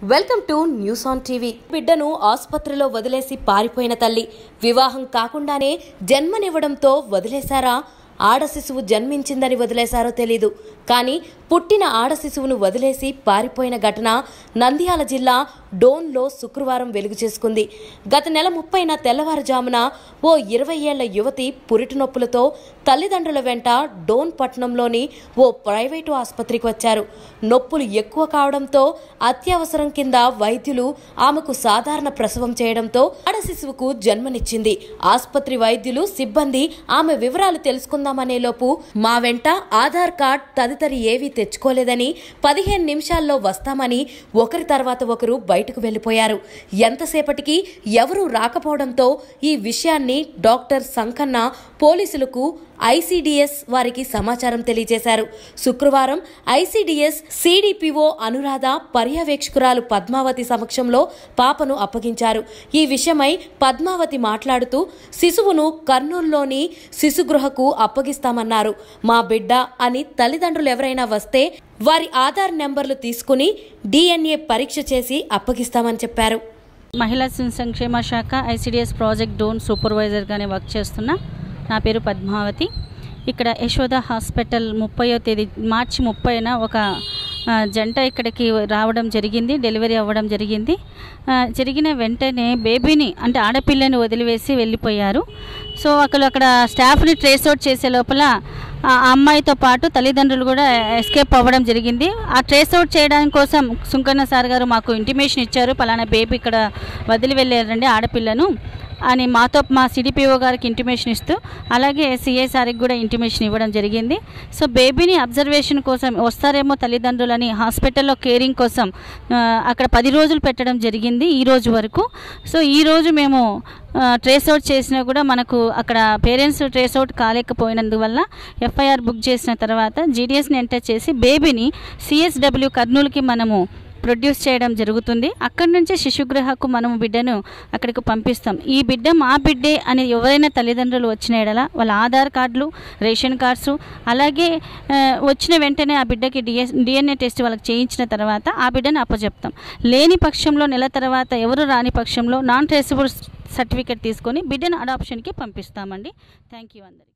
Welcome to news on TV. బిడ్డను ఆసుపత్రిలో వదిలేసి పారిపోయిన తల్లి వివాహం కాకుండానే జన్మనివ్వడంతో వదిలేశారా? ఆడ శిశువు జన్మించిందని వదిలేశారో తెలీదు. కానీ పుట్టిన ఆడ శిశువును వదిలేసి పారిపోయిన ఘటన నంద్యాల జిల్లా డోన్లో శుక్రవారం వెలుగు చేసుకుంది. గత నెల 30న తెల్లవారుజామున ఓ 20 ఏళ్ల యువతి పురిటి నొప్పులతో తల్లిదండ్రుల వెంట డోన్ పట్టణంలోని ఓ ప్రైవేటు ఆసుపత్రికి వచ్చారు. నొప్పులు ఎక్కువ కావడంతో అత్యవసరం కింద వైద్యులు ఆమెకు సాధారణ ప్రసవం చేయడంతో ఆడ శిశువుకు జన్మనిచ్చింది. ఆసుపత్రి వైద్యులు సిబ్బంది ఆమె వివరాలు తెలుసుకుందామనే లోపు మా వెంట ఆధార్ కార్డ్ తదితరి ఏవీ తెచ్చుకోలేదని 15 నిమిషాల్లో వస్తామని ఒకరి తర్వాత ఒకరు బయటకు వెళ్లిపోయారు. ఎంతసేపటికి ఎవరూ రాకపోవడంతో ఈ విషయాన్ని డాక్టర్ సంకన్న పోలీసులకు ఐసీడీఎస్ వారికి సమాచారం తెలియజేశారు. శుక్రవారం ఐసీడీఎస్ సిడిపిఓ అనురాధ పర్యవేక్షకురాలు పద్మావతి సమక్షంలో పాపను అప్పగించారు. ఈ విషయమై పద్మావతి మాట్లాడుతూ శిశువును కర్నూలులోని శిశుగృహకు అప్పగిస్తామన్నారు. మా బిడ్డ అని తల్లిదండ్రులు ఎవరైనా వస్తే వారి ఆధార్ నెంబర్లు తీసుకుని DNA పరీక్ష చేసి అప్పగిస్తామని చెప్పారు. మహిళా సంక్షేమ శాఖ ఐసీడీఎస్ ప్రాజెక్ట్ డోన్ సూపర్వైజర్గానే వర్క్ చేస్తున్నా. నా పేరు పద్మావతి. ఇక్కడ యశోద హాస్పిటల్ 30వ తేదీ మార్చి 30న ఒక జంట ఇక్కడికి రావడం జరిగింది. డెలివరీ అవ్వడం జరిగింది. జరిగిన వెంటనే బేబీని అంటే ఆడపిల్లని వదిలివేసి వెళ్ళిపోయారు. సో అక్కడ స్టాఫ్ని ట్రేస్ అవుట్ చేసే లోపల ఆ అమ్మాయితో పాటు తల్లిదండ్రులు కూడా ఎస్కేప్ అవ్వడం జరిగింది. ఆ ట్రేస్ అవుట్ చేయడానికి కోసం సుంకన్న సార్ గారు మాకు ఇంటిమేషన్ ఇచ్చారు. పలానా బేబీ ఇక్కడ వదిలి వెళ్ళారండి ఆడపిల్లను అని మా సిడిపిఓ గారికి ఇంటిమేషన్ ఇస్తూ అలాగే సిఐ సార్కి కూడా ఇంటిమేషన్ ఇవ్వడం జరిగింది. సో బేబీని అబ్జర్వేషన్ కోసం వస్తారేమో తల్లిదండ్రులని హాస్పిటల్లో కేరింగ్ కోసం అక్కడ 10 రోజులు పెట్టడం జరిగింది ఈ రోజు వరకు. సో ఈరోజు మేము ట్రేస్ అవుట్ చేసినా కూడా మనకు అక్కడ పేరెంట్స్ ట్రేస్ అవుట్ కాలేకపోయినందువల్ల ఎఫ్ఐఆర్ బుక్ చేసిన తర్వాత జీడీఎస్ని ఎంటర్ చేసి బేబీని CSW కర్నూలుకి మనము ప్రొడ్యూస్ చేయడం జరుగుతుంది. అక్కడి నుంచి శిశుగృహకు మనము బిడ్డను అక్కడికి పంపిస్తాం. ఈ బిడ్డ మా బిడ్డే అని ఎవరైనా తల్లిదండ్రులు వచ్చిన ఎడల వాళ్ళ ఆధార్ కార్డులు, రేషన్ కార్డ్స్ అలాగే వచ్చిన వెంటనే ఆ బిడ్డకి DNA టెస్ట్ వాళ్ళకి చేయించిన తర్వాత ఆ బిడ్డను అప్పచెప్తాం. లేని పక్షంలో నెల తర్వాత ఎవరు రాని పక్షంలో నాన్ ట్రేసబుల్ సర్టిఫికేట్ తీసుకొని బిడ్డను అడాప్షన్కి పంపిస్తామండి. థ్యాంక్ యూ అందరికీ.